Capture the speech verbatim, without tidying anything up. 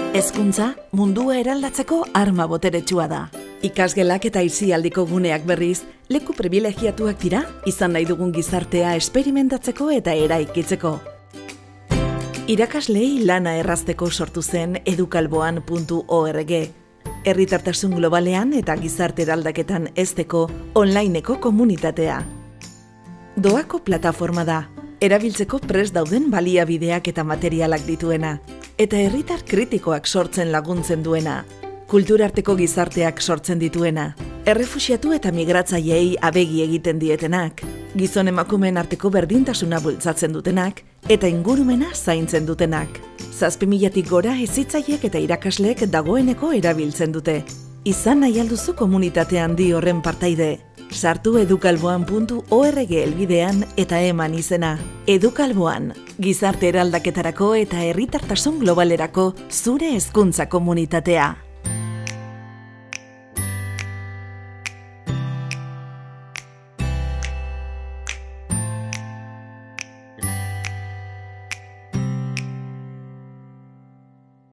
Hezkuntza mundua eraldatzeko arma boteretsua da. Ikasgelak eta aisialdiko guneak berriz, leku privilegiatuak dira, izan nahi dugun gizartea esperimentatzeko eta eraikitzeko. Irakaslei lana errazteko sortu zen edukalboan puntu org. Herritartasun globalean eta gizarte eraldaketan hezteko onlineko komunitatea. Doako plataforma da, erabiltzeko prest dauden baliabideak eta materialak dituena, eta herritar kritikoak sortzen laguntzen duena, kulturarteko gizarteak sortzen dituena, errefuxiatu eta migratzaileei abegi egiten dietenak, gizon emakumeen arteko berdintasuna bultzatzen dutenak, eta ingurumena zaintzen dutenak. Zazpi milatik gora hezitzaileek eta irakasleek dagoeneko erabiltzen dute. Izan nahi alduzu komunitate handi horren partaide. Sartu edukalboan puntu org helbidean eta eman izena. Edukalboan, gizarte eraldaketarako eta herritartasun globalerako zure hezkuntza komunitatea.